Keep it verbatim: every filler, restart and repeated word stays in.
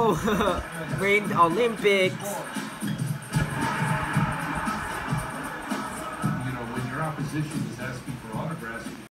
Oh, Rain Olympics. You know, when your opposition is asking for autographs,